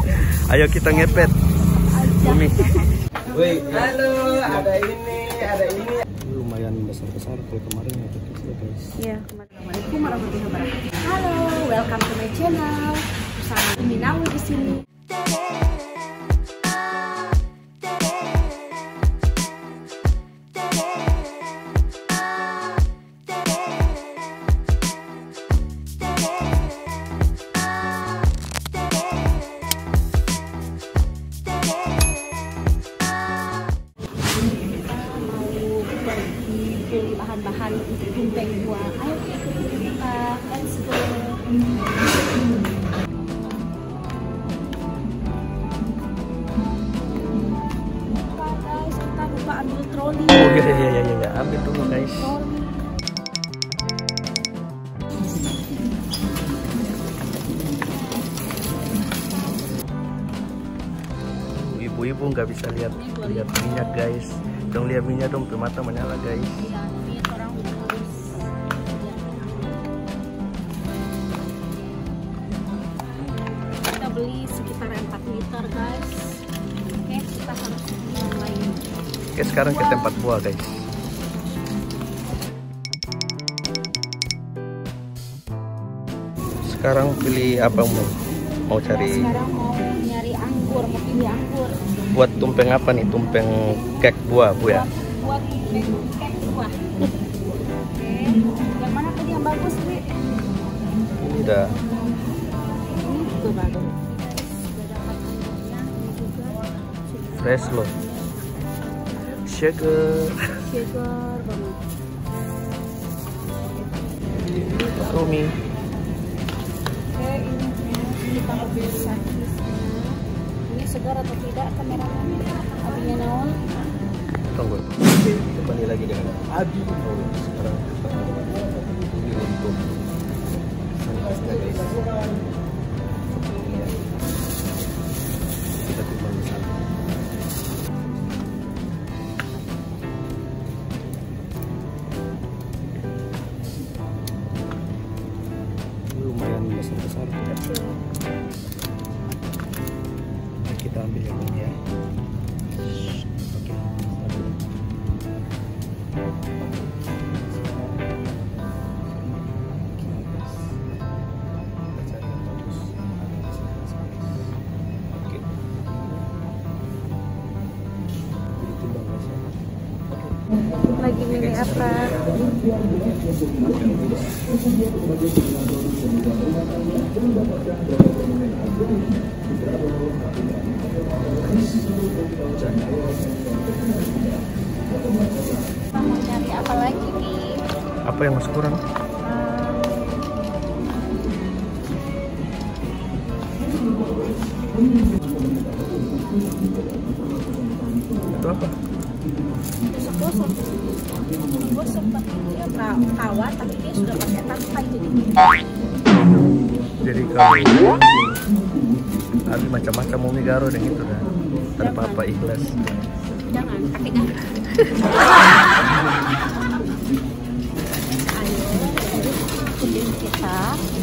Ayo kita ngepet. Bumi. Woi, halo, ada ini. Lumayan besar-besar kayak kemarin ya guys. Iya, Assalamualaikum warahmatullahi wabarakatuh. Halo, welcome to my channel. Bersama Minawi di sini. Bahan-bahan untuk tumpeng buah. Ayo ikuti kita, let's go. Guys, kita lupa ambil troli. Oh iya, ambil dulu guys. Ibu-ibu nggak bisa lihat minyak guys. Dong lihat minyak dong, mata menyala guys. Kita beli sekitar 4 liter guys. Oke, kita harus beli yang lain. Oke, sekarang ke tempat buah guys. Sekarang pilih apa mau cari? Sekarang mau nyari anggur, mau pilih anggur. Buat tumpeng apa nih? Tumpeng kek buah bu ya? Buat tumpeng kek buah. Oke, yang mana tadi yang bagus Wi? Udah. Ini juga bagus. Sudah dapat anggurnya, ini juga Fresh loh. Sugar banget. Rumi. Oke, ini kita ambil sakisnya. Ini segar atau tidak kameramen? Apinya naon? Tunggu. Kembali lagi dengan Abi. Oh, sekarang kita ini untuk sanitasinya guys. Sebelumnya kita timbang di sana. Lumayan besar-besar. Kita ambil yang ini ya. Lagi milih apa? Mau cari apa lagi nih? Apa yang masih kurang? Itu apa? Gosok tapi dia kawat, tapi dia sudah pakai tangkai Jadi kalau Abi macam-macam mau migaro dan gitu dah. Tanpa apa ikhlas. Jangan pakai jangan. Ayo, ikutin kita.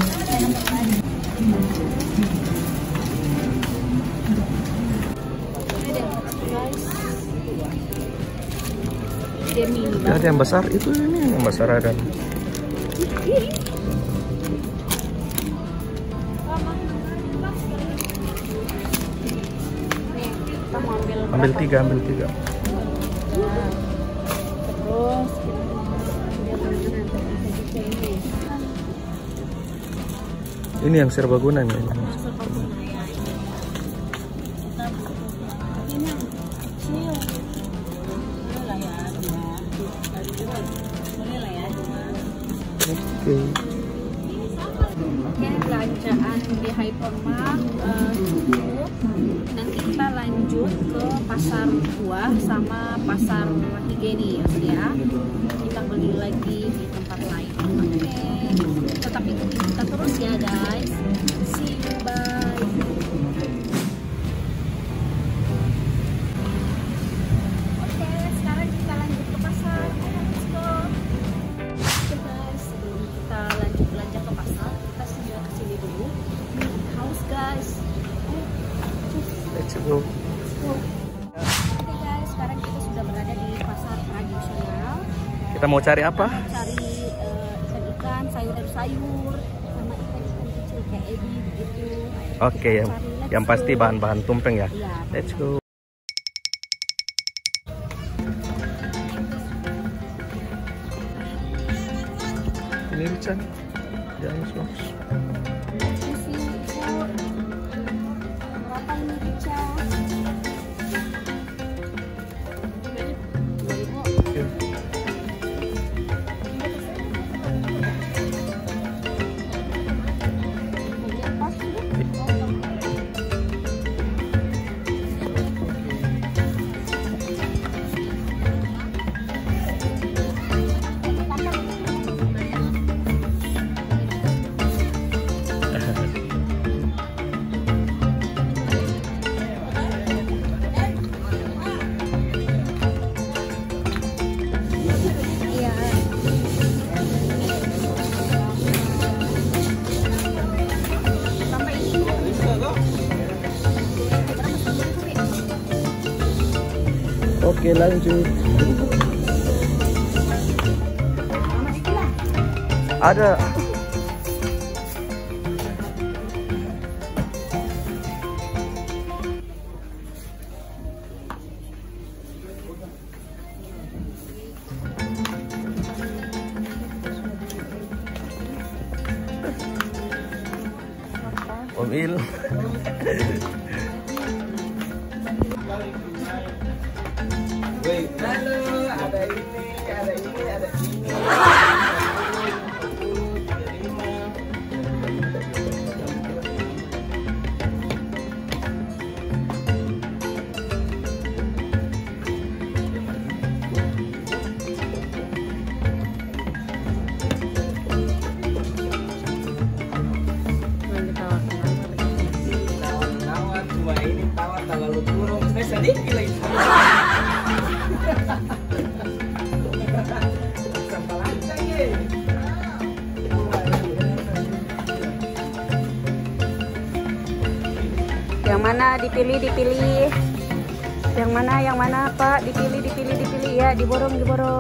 Ada yang besar itu, ini yang besar ada. Ambil tiga. Terus ini yang serbaguna nih. ini yang kecil. Oke. Oke, belanjaan di Hypermart cukup. Nanti kita lanjut ke pasar buah sama pasar higienis ya. Kita beli lagi di tempat lain. Oke, tetap ikuti kita terus ya guys. See you, bye. Oke, sekarang kita lanjut ke pasar. Let's go. Oke guys, sebelum kita lanjut belanja ke pasar, kita singgah ke sini dulu. Haus guys. Let's go. Oke guys, sekarang kita sudah berada di pasar tradisional. Kita mau cari apa? Cari ikan-ikan, sayur-sayur, sama ikan-ikan kecil kayak ebi begitu. Oke, yang pasti bahan-bahan tumpeng ya. Iya. Let's go. Ini Richard. Jangan bagus. Berapa ini Rica? 2.000. Ya. Oke, lanjut. Ada. Om Il. Woi, halo, ada ini, ada ini, ada ini. Tawar cuma ini tawar terlalu turun, saya sedikit lagi. Yang mana dipilih yang mana Pak, dipilih ya, diborong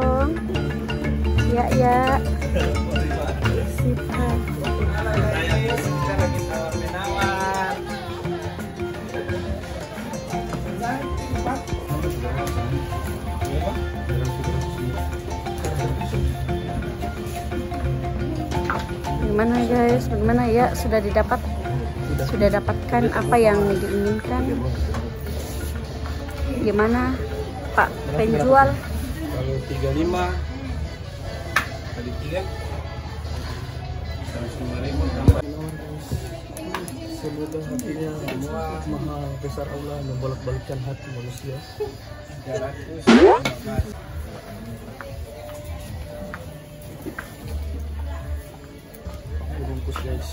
ya sip Pak. Gimana guys, bagaimana ya, sudah dapatkan apa yang diinginkan? Gimana Pak penjual? Kalau 35 kali 3 105.000 tambah. Semoga hatinya maha besar Allah membolak-balikkan hati manusia. 300. Bungkus guys.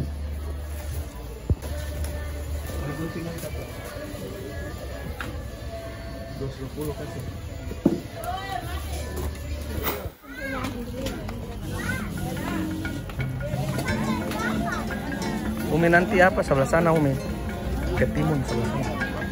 Tinggal kita 220 kasih. Umi nanti apa sebelah sana Umi? Ketimun sebelah sana.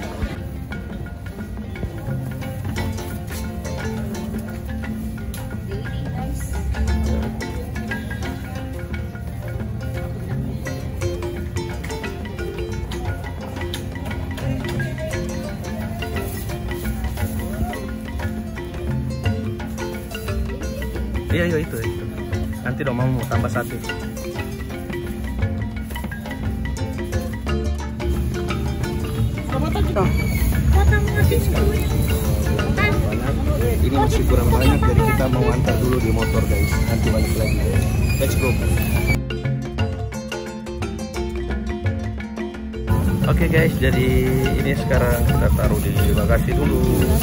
Iya itu. Nanti dong mau tambah satu. Ini masih kurang banyak, jadi kita mau antar dulu di motor guys. Nanti balik lagi. Let's go. Oke guys, jadi ini sekarang kita taruh di bagasi dulu.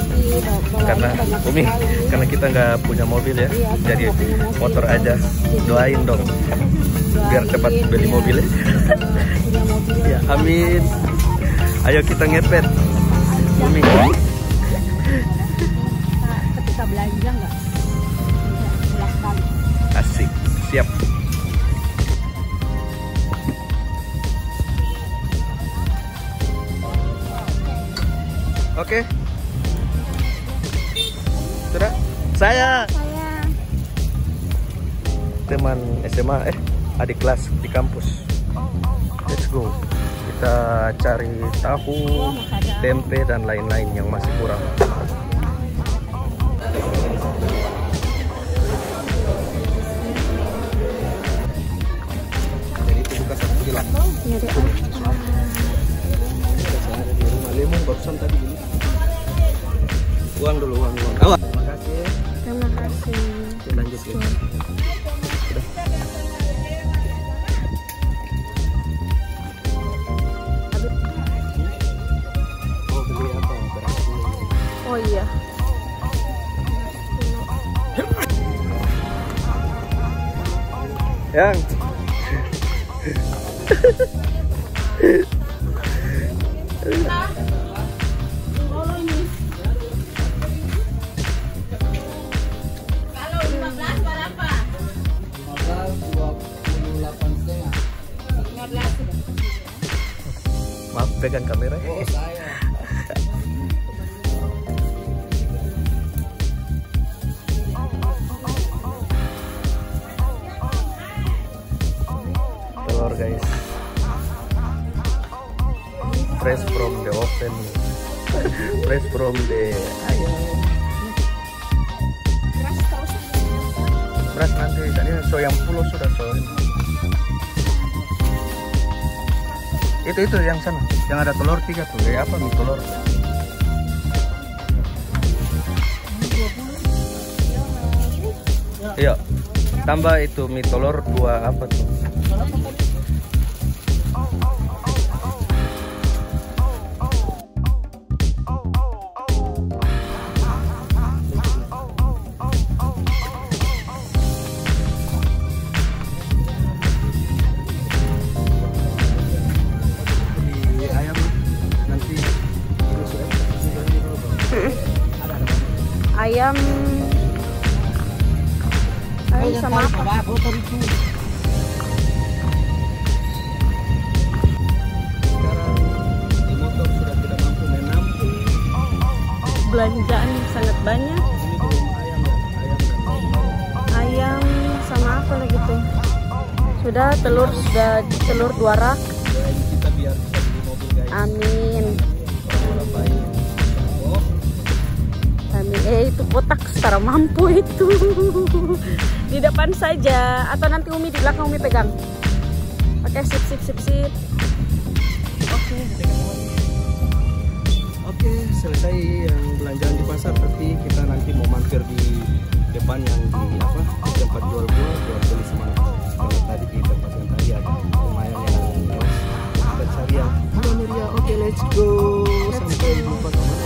Karena kita nggak punya mobil ya, jadi motor aja. Doain dong, biar cepat beli mobil ya. Ya amin. Ayo kita ngepet. Umi. Ketika belanja nggak? Asik, siap. Oke. Sudah? Saya teman SMA, adik kelas di kampus. Let's go. Kita cari tahu, tempe dan lain-lain yang masih kurang. Jadi itu buka 1 kilo. Nyari Saya ada di rumah lemon barusan tadi ini. Uang dulu, uang. Terima kasih. Terima kasih. Oke, lanjut ya. Sudah. Oh, beli apa? Beras dulu. Oh iya. Yang Kalau 15 berapa? 15. maaf pegang kamera. Oh, saya. Telur guys, fresh from the oven, fresh from the ayam. Beras nanti tadi soyang pulau sudah soalnya. Itu yang sana, yang ada telur 3 tuh. Apa nih telur? Iya. Tambah itu mie telur 2 apa tuh? Ayam sama apa? Sekarang di motor sudah tidak mampu menampung. Belanjaan sangat banyak. Ini belum ayam dan Ayam sama apa lagi tuh? Sudah telur 2 rak. doain kita biar bisa beli mobil guys. Amin. Bola bayi. Oh, Amin. Itu kotak setara mampu itu. Di depan saja atau nanti Umi di belakang Umi pegang. Oke, sip. Oke, selesai yang belanjaan di pasar, tapi kita nanti mau mampir di depan yang di tempat jual buah buat beli semangat. Kalau tadi di tempat yang tadi ada lumayan yang luas. Kita cari yang meriah. Oke, let's go. Sampai jumpa kemana?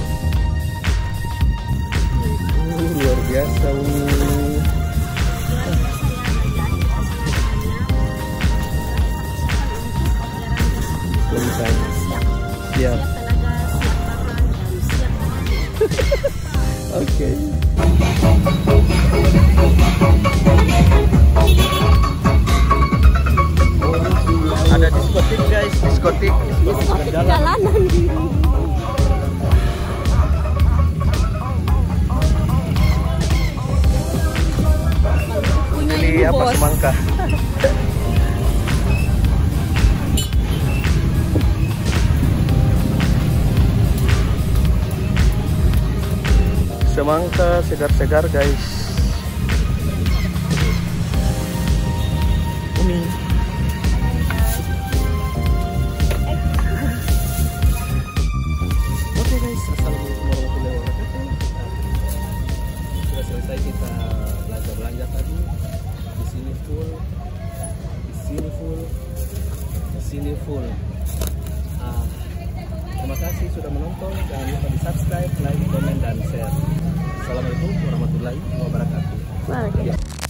Luar biasa. Siap. Oke. Ada diskotik guys, diskotik Jalanan. Beli apa semangka? Semangka segar-segar guys. Umi. Oke guys, assalamualaikum warahmatullahi wabarakatuh. Sudah selesai kita belanja tadi. Di sini full. Terima kasih sudah menonton. Jangan lupa di subscribe, like, komen, dan share. Assalamualaikum warahmatullahi wabarakatuh. Waalaikumsalam.